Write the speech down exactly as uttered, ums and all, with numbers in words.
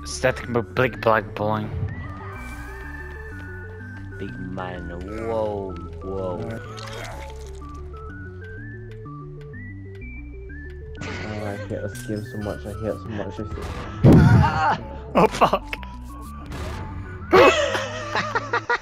Static big black bowling. Big man, whoa, whoa. Oh, I hate this game so much, I hate it so much. Oh fuck!